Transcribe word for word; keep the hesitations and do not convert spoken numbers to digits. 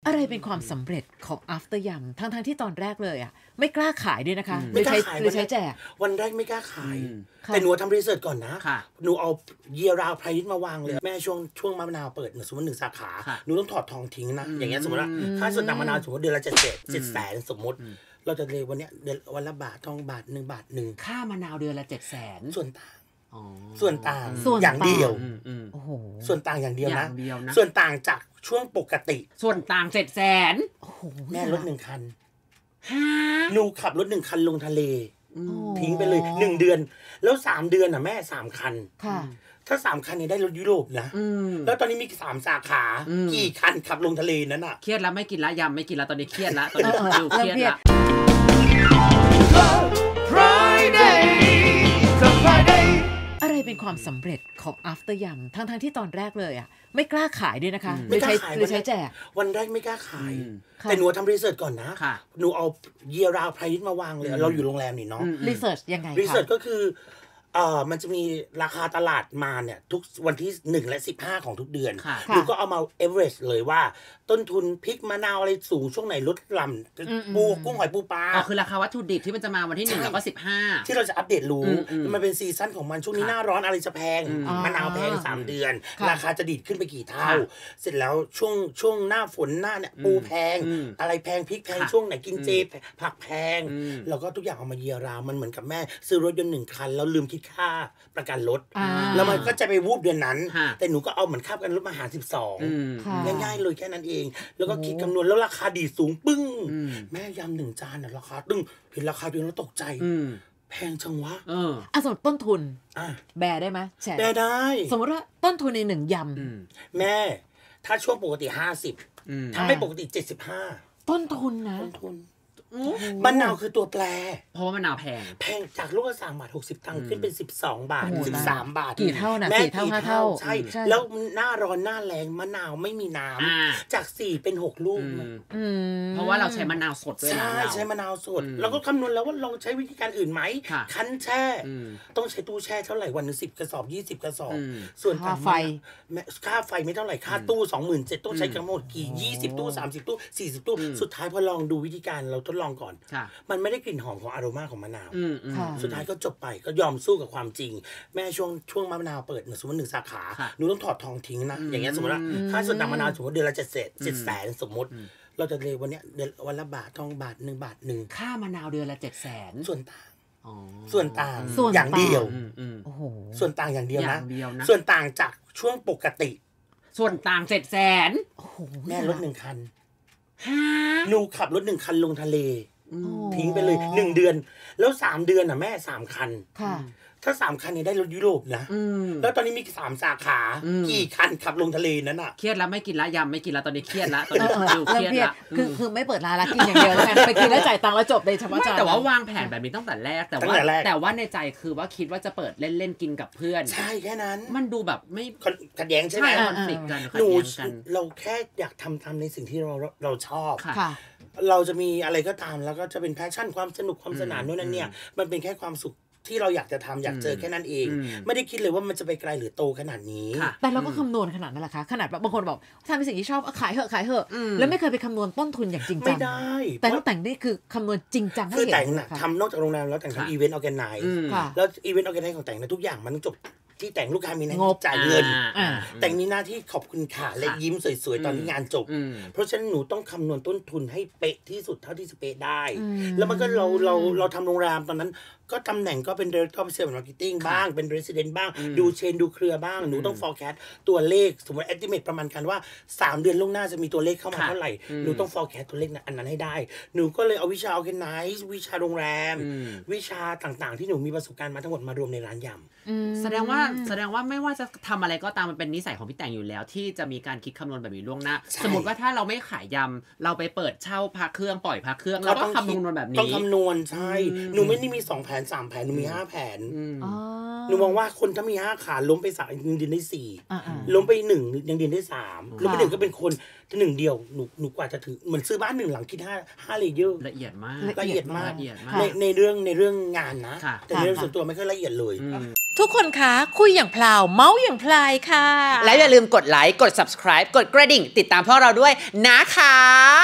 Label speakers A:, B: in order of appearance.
A: อะไรเป็นความสำเร็จของ after ยำทั้งๆที่ตอนแรกเลยอ่ะไม่กล้าขายด้วยนะคะหรือใช้หรือใช้แจก
B: วันแรกไม่กล้าขายแต่หนูทำรีเสิร์ชก่อนนะหนูเอาเยียราวไพรส์มาวางเลยแม่ช่วงช่วงมะนาวเปิดสมมติหนึ่งสาขาหนูต้องถอดทองทิ้งนะอย่างเงี้ยสมมติว่าค่าส่วนต่างมะนาวสมมติเดือนละเจ็ดเจ็ดเจ็ดแสนสมมติเราจะเลยวันเนี้ยเดือนวันละบาททองบาทหนึ่งบาทหนึ่ง
C: ค่ามะนาวเดือนละเจ็ดแสน
B: ส่วนต่างส่วนต่างอย่างเดียวส่วนต่างอย่างเดียวนะส่วนต่างจากช่วงปกติ
C: ส่วนต่างเจ็ดแสน
B: แม่รถหนึ่งคันหนูขับรถหนึ่งคันลงทะเลทิ้งไปเลยหนึ่งเดือนแล้วสามเดือนอ่ะแม่สามคันถ้าสามคันเนี่ยได้รถยุโรปนะแล้วตอนนี้มีสามสาขากี่คันขับลงทะเลนั้นอ่ะ
C: เครียดแล้วไม่กินละยำไม่กินละตอนนี้เครียดละตอนนี้ดูเครียดละ
A: อะไรเป็นความสำเร็จของ after ยำทั้งๆที่ตอนแรกเลยอ่ะไม่กล้าขายด้วยนะคะหรือใช้หรือใช้แจก
B: วันแรกไม่กล้าขายแต่หนูทำรีเสิร์ชก่อนนะหนูเอาเยียราวไพรส์มาวางเลยเราอยู่โรงแรมนี่เนาะ
A: รีเสิร์ชยังไง
B: รีเสิร์ชก็คือเอ่อมันจะมีราคาตลาดมาเนี่ยทุกวันที่หนึ่งและสิบห้าของทุกเดือนหนูก็เอามาเอเวอเรจเลยว่าต้นทุนพริกมะนาวอะไรสูงช่วงไหนลดลำปูกุ้งหอยปูปลา
C: อ๋อคือราคาวัตถุดิบที่มันจะมาวันที่หนึ่งแล้วก็สิบห้า
B: ที่เราจะอัปเดตรู้มันเป็นซีซั่นของมันช่วงนี้หน้าร้อนอะไรจะแพงมะนาวแพงสามเดือนราคาจะดีดขึ้นไปกี่เท่าเสร็จแล้วช่วงช่วงหน้าฝนหน้าเนี่ยปูแพงอะไรแพงพริกแพงช่วงไหนกินเจผักแพงแล้วก็ทุกอย่างเอามาเยียราวมันเหมือนกับแม่ซื้อรถยนต์หนึ่งคันแล้วลืมคิดค่าประกันรถแล้วมันก็จะไปวูบเดือนนั้นแต่หนูก็เอาเหมือนค่าประกันรถมาหารสิบสองง่ายๆเลยแค่นั้นเองแล้วก็คิดคำนวณแล้วราคาดีสูงปึ้งแม่ยำหนึ่งจานน่ะราคาตึ้งเห็นราคาตัวแล้วตกใจแพงจังวะ
A: เอออ่ะสมมติต้นทุนแบได้ไหม
B: แบได้
A: สมมติว่าต้นทุนในหนึ่งย
B: ำแม่ถ้าช่วงปกติห้าสิบถ้าไม่ปกติเจ็ดสิบห้า
A: ต้นทุนนะ
B: ต้นทุนมะนาวคือตัวแปร
C: เพราะว่ามะนาวแพง
B: แพงจากลูกละสามบาทหกสิบตังค์ขึ้นเป็นสิบสองบาทสิบสามบาท
A: กี่เท่านะสี่เท่าห้าเท่า
B: ใช่แล้วหน้าร้อนหน้าแรงมะนาวไม่มีน้ำจากสี่เป็นหกลูก
C: เพราะว่าเราใช้มะนาวสดด้วย
B: ใช่ใช้มะนาวสดเราก็คำนวณแล้วว่าลองใช้วิธีการอื่นไหมคั้นแช่ต้องใช้ตู้แช่เท่าไหร่วันนึงสิบกระสอบยี่สิบกระสอบส่วน
A: ค่าไฟ
B: ค่าไฟไม่เท่าไหร่ค่าตู้สองหมื่นเจ็ดต้องใช้กระหมดกี่ยี่สิบตู้สามสิบตู้สี่สิบตู้สุดท้ายพอลองดูวิธีการเราทดลองก่อนมันไม่ได้กลิ่นหอมของอโรมาของมะนาวสุดท้ายก็จบไปก็ยอมสู้กับความจริงแม่ช่วงช่วงมะนาวเปิดสมมติหนึ่งสาขาหนูต้องถอดทองทิ้งนะอย่างเงี้ยสมมติว่าค่าส่วนต่างมะนาวสมมติเดือนละเจ็ดเศษเจ็ดแสนสมมติเราจะเลยวันเนี้ยเดือนวันละบาททองบาทหนึ่งบาทหนึ่ง
C: ค่ามะนาวเดือนละเจ็ดแสน
B: ส่วนต่างส่วนต่างอย่างเดียวส่วนต่างอย่างเดียวนะส่วนต่างจากช่วงปกติ
C: ส่วนต่างเจ็ดแสน
B: แม่รถหนึ่งคันหนูขับรถหนึ่งคันลงทะเลทิ้งไปเลยหนึ่งเดือนแล้วสามเดือนอ่ะแม่สามคันถ้าสามคันเนี่ยได้รถยุโรปนะแล้วตอนนี้มีสามสาขากี่คันขับลงทะเลนั้นอ่ะ
C: เครียดแล้วไม่กินละยำไม่กินละตอนนี้เครียดละตอนนี้ดูเครียดละ
A: คือคือไม่เปิดร้านละกินอย่างเดียวแล้วกันไปกินแล้วจ่ายตังค์แล้วจบเลยเฉพาะจาน
C: แต่ว่าวางแผนแบบนี้ตั้งแต่แรกแต่ว่าแต่ว่าในใจคือว่าคิดว่าจะเปิดเล่นเล่นกินกับเพื่อน
B: ใช่แค่นั้น
C: มันดูแบบไม่
B: ขัดแย้งใช่ไหม
C: คอนฟลิกต์กัน
B: หนูเราแค่อยากทำทำในสิ่งที่เราเราชอบเราจะมีอะไรก็ตามแล้วก็จะเป็นแพชชั่นความสนุกความสนานโน่นนั่นเนี่ยมันเป็นแค่ความสุขที่เราอยากจะทำอยากเจอแค่นั้นเองไม่ได้คิดเลยว่ามันจะไปไกลหรือโตขนาดนี้
A: แต่เราก็คำนวณขนาดนั้นแหละคะขนาดบางคนบอกทำเป็นสิ่งที่ชอบขายเหอะขายเหอะแล้วไม่เคยไปคำนวณต้นทุนอย่างจริงจัง
B: ไม่ได้
A: แต่ต้องแต่งนี่คือคำนวณจริงจัง
B: คือแต่งนะทำนอกจากโรงแรมแล้วแต่งทำอีเวนต์ออร์แกไนซ์แล้วอีเวนต์ออร์แกไนซ์ของแต่งนะทุกอย่างมันจบที่แต่งลูกค้ามีหน้าที่จ่ายเงินแต่งมีหน้าที่ขอบคุณค่ะและยิ้มสวยๆตอนที่งานจบเพราะฉะนั้นหนูต้องคำนวณต้นทุนให้เป๊ะที่สุดเท่าที่จะเป๊ะได้แล้วมันก็เราเราเราทำโรงแรมตอนนั้นก็ตำแหน่งก็เป็น Director of Sales and Marketing บ้างเป็น Resident บ้างดูเชนดูเครือบ้างหนูต้อง forecast ตัวเลขสมมติ estimate ประมาณกันว่าสามเดือนล่วงหน้าจะมีตัวเลขเข้ามาเท่าไหร่หนูต้อง forecast ตัวเลขอันนั้นให้ได้หนูก็เลยเอาวิชา organize วิชาโรงแรมวิชาต่างๆที่หนูมีประสบการณ์มาทั้งหมดมารวมในร้านย
C: ำแสดงว่าแสดงว่าไม่ว่าจะทำอะไรก็ตามมันเป็นนิสัยของพี่แต่งอยู่แล้วที่จะมีการคิดคำนวณแบบนี้ล่วงหน้าสมมติว่าถ้าเราไม่ขายยำเราไปเปิดเช่าพักเครื่องปล่อยพักเครื่องเราก็คำนวณแบบนี้
B: ต้องคำนวณใช่หนูไม่ได้มีสองแผนสามแผนหนูมีห้าแผนหนูมองว่าคนถ้ามีห้าขาล้มไปสามยังเดินได้สี่ล้มไปหนึ่งยังเดินได้สามล้มไปหนึ่งก็เป็นคนถ้าหนึ่งเดียวหนูหนูกว่าจะถึงเหมือนซื้อบ้านหนึ่งหลังคิดห้าห้าเลเยอร์
C: ละเอียดมาก
B: ละเอียดมากในในเรื่องในเรื่องงานนะแต่ในเรื่องส่วนตัวไม่ค่อยละเอียดเลย
A: ทุกคนคะคุยอย่างพลาวเมาส์อย่างพลายค่ะ
C: และอย่าลืมกดไลค์กด ซับสไครบ์ กดกระดิ่งติดตามพวกเราด้วยนะคะ